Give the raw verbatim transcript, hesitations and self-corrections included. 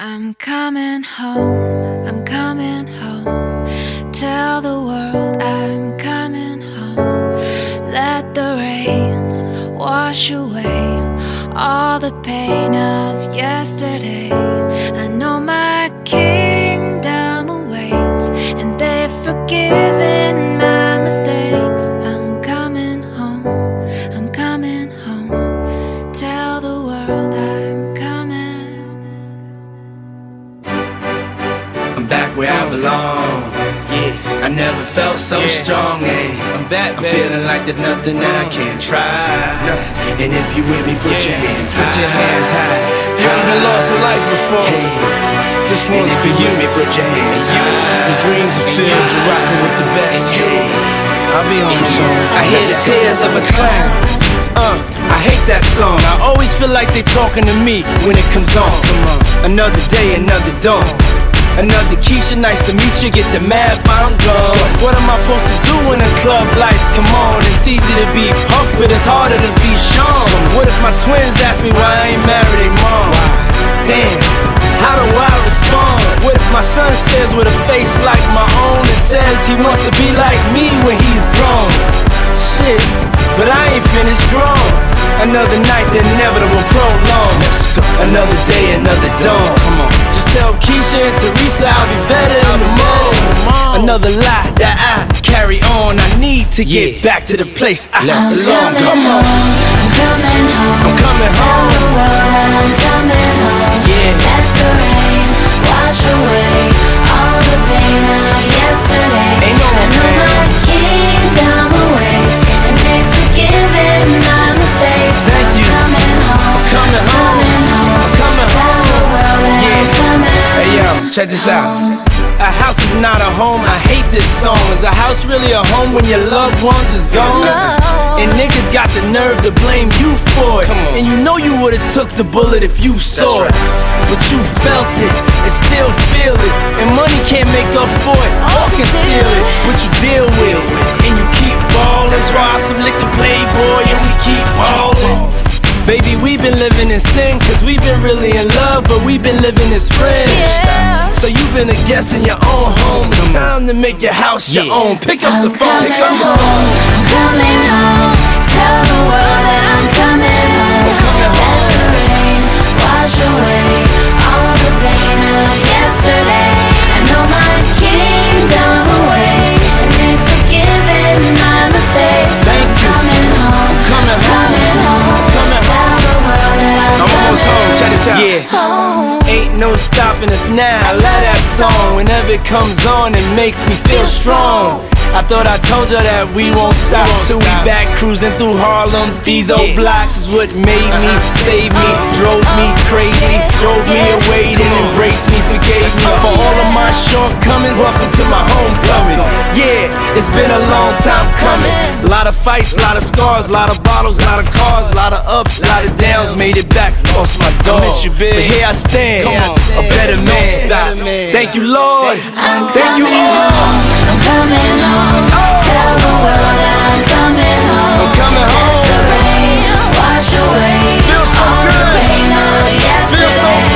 I'm coming home, I'm coming home. Tell the world I'm coming home. Let the rain wash away all the pain of yesterday. I know my kingdom awaits, and they've forgiven my mistakes. I'm coming home, I'm coming home. Tell the world I'm coming. I'm back where I belong. Yeah, I never felt so yeah. strong. Hey, I'm back, I'm baby. Feeling like there's nothing I can't try. No. And if you with me, put yeah. your hands high. Put your hands high. You ever lost a life before? Hey. This one's and for you. Me, put your hands and high. Your dreams are filled. You're rocking with the best. Hey. I'll be on the song. I hear the tears of a clown. Uh, I hate that song. I always feel like they talking to me when it comes on. Come on. Another day, another dawn. Another Keisha, nice to meet you. Get the math, I'm gone. What am I supposed to do when the club lights come on? It's easy to be Puff, but it's harder to be Sean. What if my twins ask me why I ain't married they mom? Damn, how do I respond? What if my son stares with a face like my own and says he wants to be like me when he's grown? Shit, but I ain't finished grown. Another night, the inevitable prolong. Another day, another dawn. Come on. Just tell Keisha and Teresa I'll be better in the morning. Another lie that I carry on. I need to get yeah. back to the place I belong. Come on. I'm coming home. I'm coming home. Tell the world I'm coming home. Yeah. Let the rain wash away all the pain of yesterday. Ain't no I know my kingdom awaits, and they've forgiven my mistakes. Thank I'm you. coming home. I'm coming home. Coming home. I'm coming Tell home. the world that Yeah. I'm coming. Hey yo, check this out. A house is not a home, I hate this song. Is a house really a home when your loved ones is gone? No. And niggas got the nerve to blame you for it. And you know you would've took the bullet if you saw it. But you felt it and still feel it. And money can't make up for it or conceal it. But you deal with it and you keep ballin'. Ride some liquor Playboy and we keep ballin'. Baby, we been living in sin, cause we been really in love, but we been living as friends. Yeah. So you been a guest in your own home. It's time to make your house your yeah. own. Pick up I'm the phone, pick up the home. phone. I'm coming home. Tell the world that I'm coming home. I'm coming home. Let the rain wash away all the pain of yesterday. I know my kingdom awaits, and they've forgiven my mistakes. Thank I'm you. coming home. Coming home. Coming home. Coming Tell the world that I'm, I'm almost home, check this out. Yeah. Home. Ain't no stopping us now. I love that song. Whenever it comes on, it makes me feel strong. I thought I told you that we won't stop till we back cruising through Harlem. These old blocks is what made me, saved me, drove me crazy, drove me away, then embraced me, forgave me for all of my shortcomings. Welcome to my homecoming. Yeah, it's been a long time coming. A lot of fights, a lot of scars, a lot of bottles, a lot of cars, a lot of ups, a lot of downs. Made it back, lost my dog. Miss you, big. But here I stand, a better man. Stop. Thank you, Lord. Thank you all. I'm coming home. Tell the world that I'm coming home. I'm coming home. Let the rain wash away Feel so all good. the pain of yesterday. Feel so